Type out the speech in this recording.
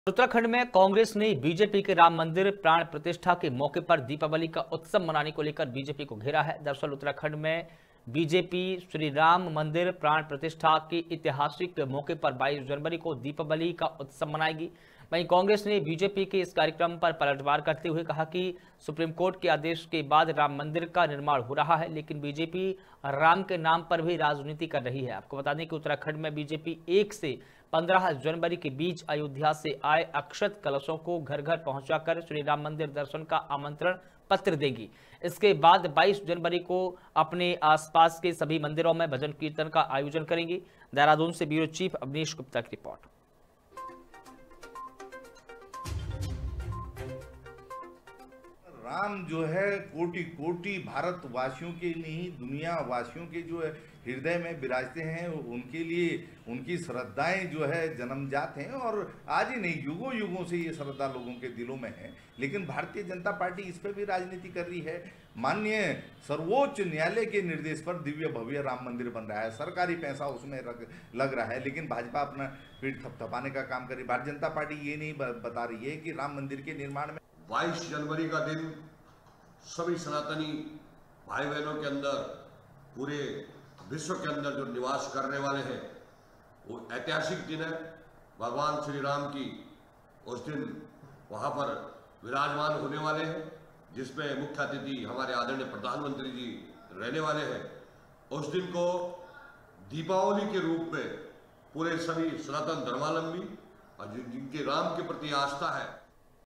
उत्तराखंड में कांग्रेस ने बीजेपी के राम मंदिर प्राण प्रतिष्ठा के मौके पर दीपावली का उत्सव मनाने को लेकर बीजेपी को घेरा है। दरअसल उत्तराखंड में बीजेपी श्री राम मंदिर प्राण प्रतिष्ठा के ऐतिहासिक मौके पर 22 जनवरी को दीपावली का उत्सव मनाएगी। वहीं कांग्रेस ने बीजेपी के इस कार्यक्रम पर पलटवार करते हुए कहा कि सुप्रीम कोर्ट के आदेश के बाद राम मंदिर का निर्माण हो रहा है, लेकिन बीजेपी राम के नाम पर भी राजनीति कर रही है। आपको बता दें कि उत्तराखंड में बीजेपी 1 से 15 जनवरी के बीच अयोध्या से आए अक्षत कलशों को घर घर पहुंचाकर श्री राम मंदिर दर्शन का आमंत्रण पत्र देगी। इसके बाद 22 जनवरी को अपने आसपास के सभी मंदिरों में भजन कीर्तन का आयोजन करेंगी। देहरादून से ब्यूरो चीफ अवनीश गुप्ता की रिपोर्ट। राम जो है कोटि कोटि भारतवासियों के नहीं दुनिया वासियों के जो है हृदय में विराजते हैं। उनके लिए उनकी श्रद्धाएं जो है जन्मजात हैं और आज ही नहीं युगों युगों से ये श्रद्धा लोगों के दिलों में है। लेकिन भारतीय जनता पार्टी इस पर भी राजनीति कर रही है। माननीय सर्वोच्च न्यायालय के निर्देश पर दिव्य भव्य राम मंदिर बन रहा है, सरकारी पैसा उसमें लग रहा है, लेकिन भाजपा अपना पीठ थपथपाने का काम कर रही है। भारतीय जनता पार्टी ये नहीं बता रही है कि राम मंदिर के निर्माण में 22 जनवरी का दिन सभी सनातनी भाई बहनों के अंदर पूरे विश्व के अंदर जो निवास करने वाले हैं वो ऐतिहासिक दिन है। भगवान श्री राम की उस दिन वहाँ पर विराजमान होने वाले हैं, जिसमें मुख्य अतिथि हमारे आदरणीय प्रधानमंत्री जी रहने वाले हैं। उस दिन को दीपावली के रूप में पूरे सभी सनातन धर्मावलंबी और जिनके राम के प्रति आस्था है